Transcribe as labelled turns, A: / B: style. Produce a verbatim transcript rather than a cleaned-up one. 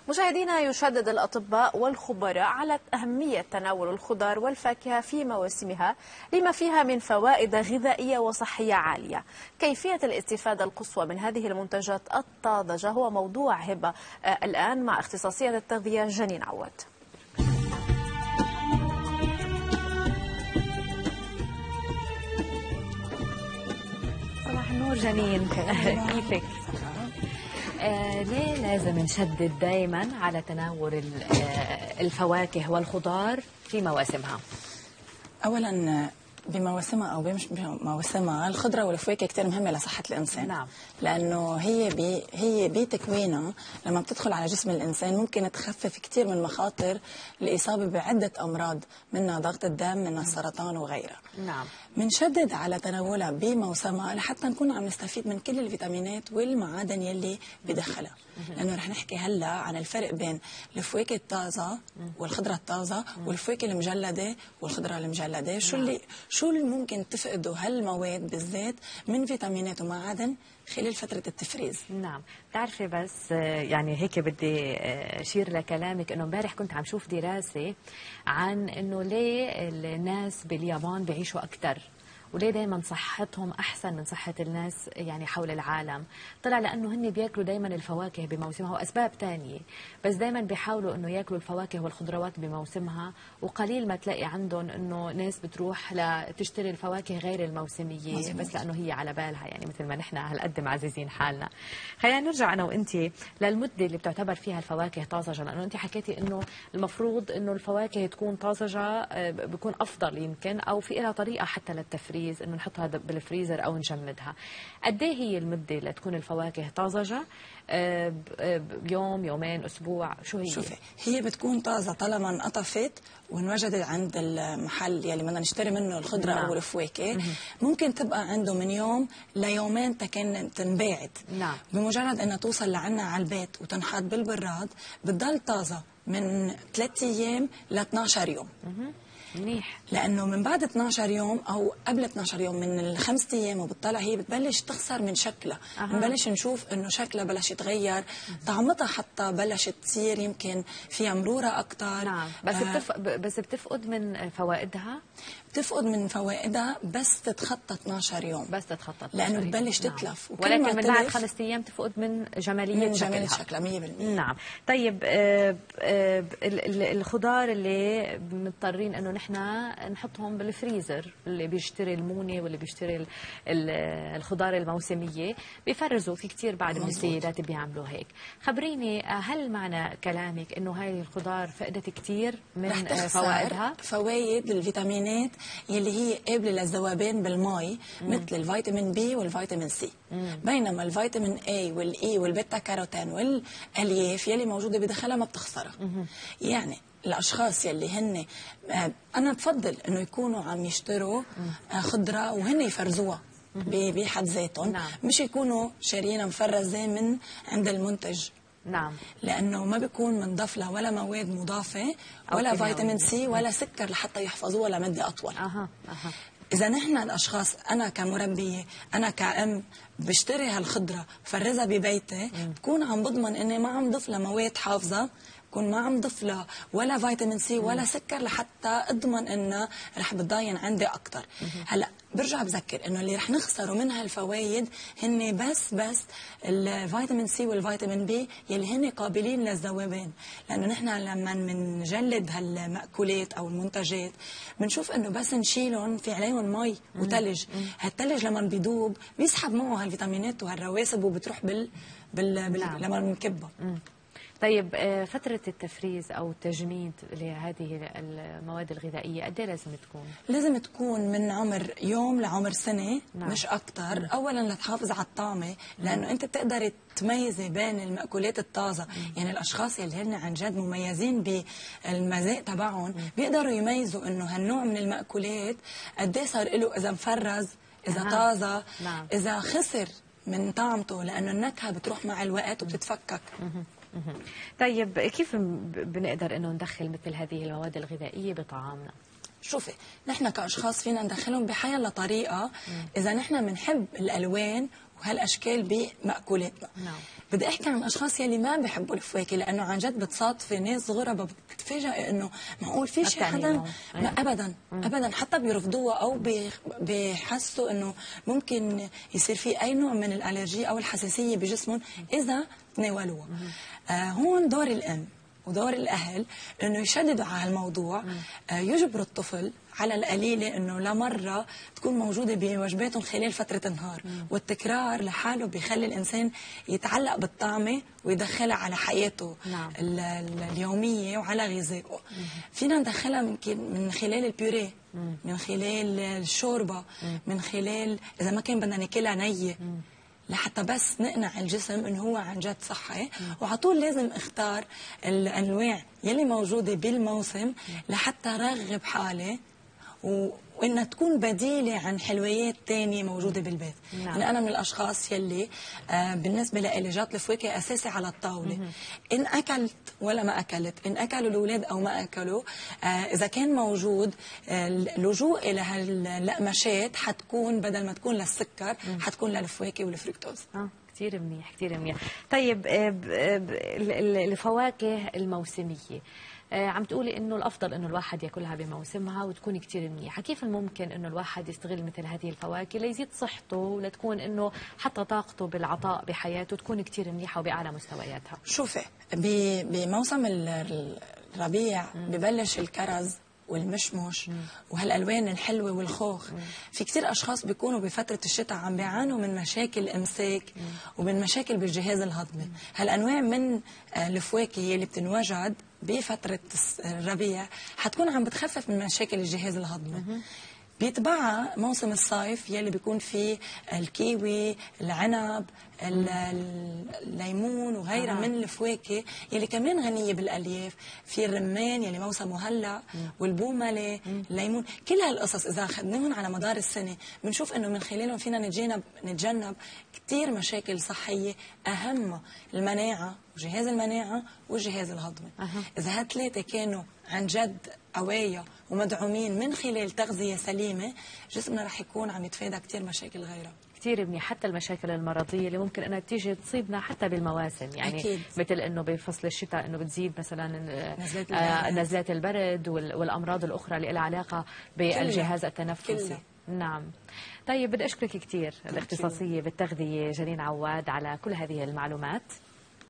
A: مشاهدينا، يشدد الأطباء والخبراء على أهمية تناول الخضار والفاكهة في مواسمها لما فيها من فوائد غذائية وصحية عالية. كيفية الاستفادة القصوى من هذه المنتجات الطازجة هو موضوع هبة آه الآن مع اختصاصية التغذية جنين عواد.
B: صباح النور جنين، كيفك؟ آه ليه لازم نشدد دائما على تناول آه الفواكه والخضار في مواسمها؟
C: اولا بمواسمها او مش بمواسمها الخضره والفواكه كثير مهمه لصحه الانسان.
B: نعم.
C: لانه هي بي هي بتكوينها لما بتدخل على جسم الانسان ممكن تخفف كثير من مخاطر الاصابه بعده امراض، منها ضغط الدم، منها السرطان وغيرها.
B: نعم.
C: بنشدد على تناولها بموسمها لحتى نكون عم نستفيد من كل الفيتامينات والمعادن يلي بدخلها. لانه رح نحكي هلا عن الفرق بين الفواكه الطازه والخضره الطازه والفواكه المجلده والخضره المجلده. شو اللي شو اللي ممكن تفقدوا هالمواد بالذات من فيتامينات ومعادن خلال فترة التفريز.
B: نعم. بتعرفي بس يعني هيك بدي أشير لكلامك إنه امبارح كنت عم شوف دراسة عن إنه ليه الناس باليابان بيعيشوا أكثر وليه دايما صحتهم احسن من صحه الناس يعني حول العالم. طلع لانه هن بياكلوا دايما الفواكه بموسمها واسباب ثانيه، بس دايما بيحاولوا انه ياكلوا الفواكه والخضروات بموسمها، وقليل ما تلاقي عندهم انه ناس بتروح لتشتري الفواكه غير الموسميه مزموط. بس لانه هي على بالها، يعني مثل ما نحن هالقد معززين حالنا. خلينا نرجع انا وانت للمده اللي بتعتبر فيها الفواكه طازجه، لانه انت حكيتي انه المفروض انه الفواكه تكون طازجه بيكون افضل يمكن، او في لها طريقه حتى للتفريز انه نحطها بالفريزر او نجمدها. قد ايه هي المده لتكون الفواكه طازجه؟ بيوم، يومين، اسبوع؟ شو هي؟
C: شوفي، هي بتكون طازه طالما انقطفت وانوجدت عند المحل يلي بدنا نشتري منه الخضره نعم. او الفواكه. ممكن تبقى عنده من يوم ليومين تكن تنباعد.
B: نعم.
C: بمجرد انها توصل لعنا على البيت وتنحط بالبراد بتضل طازه من ثلاثة ايام ل اثنعش يوم.
B: مه. منيح.
C: لانه من بعد اثنعش يوم او قبل اثنعش يوم من الخمس ايام وبتطلع هي بتبلش تخسر من شكلها. أه. بنبلش نشوف انه شكلها بلش يتغير، طعمتها حتى بلشت تصير يمكن فيها مروره اكثر.
B: نعم. بس آه بتف... بس بتفقد من فوائدها؟
C: بتفقد من فوائدها بس تتخطى اثنعش يوم.
B: بس تتخطى
C: لانه بتبلش
B: نعم.
C: تتلف،
B: ولكن من بعد خمس ايام تفقد من جماليه
C: من
B: شكلها.
C: جماليه شكلها مية بالمية.
B: نعم. طيب آه آه الخضار اللي مضطرين انه نحن نحطهم بالفريزر، اللي بيشتري المونه واللي بيشتري الخضار الموسميه بيفرزوا في كثير بعد من السيدات بيعملوا هيك. خبريني، هل معنى كلامك انه هاي الخضار فقدت كثير من فوائدها؟
C: فوائد الفيتامينات يلي هي قابله للذوبان بالماء، مثل الفيتامين بي والفيتامين سي. مم. بينما الفيتامين اي والاي والبيتا كاروتين والالياف يلي موجوده بداخلها ما بتخسرها. يعني الاشخاص يلي هن انا بفضل انه يكونوا عم يشتروا خضره وهن يفرزوها بحد ذاتهم. نعم. مش يكونوا شاريينها مفرزه من عند المنتج.
B: نعم.
C: لانه ما بيكون منضاف لها ولا مواد مضافه ولا فيتامين سي ولا سكر لحتى يحفظوها لمده اطول.
B: اها اها.
C: إذا نحن الأشخاص، أنا كمربية، أنا كأم بشتري هالخضرة بفرزها ببيتي، بكون عم بضمن إني ما عم ضيف لها مواد حافظة، بكون ما عم ضيف لها ولا فيتامين سي ولا سكر لحتى أضمن إنها رح بتضاين عندي أكثر. هلا برجع بذكر إنه اللي رح نخسره من هالفوائد هن بس بس الفيتامين سي والفيتامين بي يلي هن قابلين للذوبان. لأنه نحن لما بنجلد هالمأكولات أو المنتجات بنشوف إنه بس نشيلهم في عليهم مي وثلج، هالثلج لما بيدوب بيسحب معه هالفيتامينات وهالرواسب وبتروح بال, بال... بال... نعم. لما بنكبها.
B: طيب فترة التفريز أو التجميد لهذه المواد الغذائية قد ايه لازم تكون؟
C: لازم تكون من عمر يوم لعمر سنة. نعم. مش أكتر. مم. أولا لتحافظ على الطعمة، لأنه أنت بتقدري تميزي بين المأكولات الطازة. مم. يعني الأشخاص اللي هن عن جد مميزين بالمذاق تبعهم بيقدروا يميزوا إنه هالنوع من المأكولات قد ايه صار له إذا مفرز، إذا أه. طازة. نعم. إذا خسر من طعمته، لأنه النكهة بتروح مع الوقت وبتتفكك. مم.
B: طيب كيف بنقدر انه ندخل مثل هذه المواد الغذائيه بطعامنا؟
C: شوفي نحن كاشخاص فينا ندخلهم بحياة طريقه اذا نحن بنحب الالوان وهالاشكال بمأكولاتنا.
B: نعم.
C: بدي احكي عن اشخاص يلي ما بيحبوا الفواكه، لانه عن جد بتصادفي ناس غرباء بتتفاجئ انه معقول في شيء حدا ما ابدا ابدا حتى بيرفضوها او بيحسوا انه ممكن يصير في اي نوع من الالرجي او الحساسيه بجسمهم اذا تناولوها. آه هون دور الام ودور الاهل انه يشددوا على الموضوع، آه يجبروا الطفل على القليله انه لمره تكون موجوده بوجباتهم خلال فتره النهار، والتكرار لحاله بيخلي الانسان يتعلق بالطعمه ويدخلها على حياته.
B: نعم.
C: اليوميه وعلى غذائه. فينا ندخلها من من خلال البيوريه، من خلال الشوربه، من خلال اذا ما كان بدنا ناكلها نيه، لحتى بس نقنع الجسم انه هو عن جد صحي. وعلى طول لازم اختار الانواع يلي موجوده بالموسم لحتى رغب حالي و... وانها تكون بديله عن حلويات تانية موجوده بالبيت.
B: نعم.
C: يعني انا من الاشخاص يلي آه بالنسبه لي جات الفواكه اساسي على الطاوله. ان اكلت ولا ما اكلت، ان اكلوا الاولاد او ما اكلوا، آه اذا كان موجود آه اللجوء الى هاللقمشات حتكون بدل ما تكون للسكر حتكون للفواكه والفركتوز.
B: اه كثير منيح كثير منيح. طيب الفواكه الموسميه عم تقولي انه الافضل انه الواحد ياكلها بموسمها وتكون كثير منيحه، كيف ممكن انه الواحد يستغل مثل هذه الفواكه ليزيد صحته ولتكون انه حتى طاقته بالعطاء بحياته تكون كثير منيحه وباعلى مستوياتها؟
C: شوفي بموسم الربيع ببلش الكرز والمشمش وهالالوان الحلوه والخوخ. في كثير اشخاص بيكونوا بفتره الشتاء عم بيعانوا من مشاكل امساك ومن مشاكل بالجهاز الهضمي. هالانواع من الفواكه اللي بتنوجد بفتره الربيع حتكون عم بتخفف من مشاكل الجهاز الهضمي. بيتبعها موسم الصيف يلي بيكون فيه الكيوي، العنب، الليمون وغيرها آه. من الفواكه يلي كمان غنيه بالالياف. في الرمان يلي موسمه هلا، والبومله، الليمون، كل هالقصص اذا اخذناهم على مدار السنه بنشوف انه من خلالهم فينا نتجنب نتجنب كثير مشاكل صحيه، اهمها المناعه وجهاز المناعه والجهاز الهضمي. آه. اذا هالثلاثه كانوا عن جد قوايا ومدعومين من خلال تغذيه سليمه، جسمنا رح يكون عم يتفادى كثير مشاكل غيرها.
B: كثير منيح، حتى المشاكل المرضيه اللي ممكن انها تيجي تصيبنا حتى بالمواسم، يعني أكيد. مثل انه بفصل الشتاء انه بتزيد مثلا نزلات آه نزلات البرد والامراض الاخرى اللي لها علاقه بالجهاز التنفسي. كلها. نعم. طيب بدي اشكرك كثير الاختصاصيه بالتغذيه جنين عواد على كل هذه المعلومات.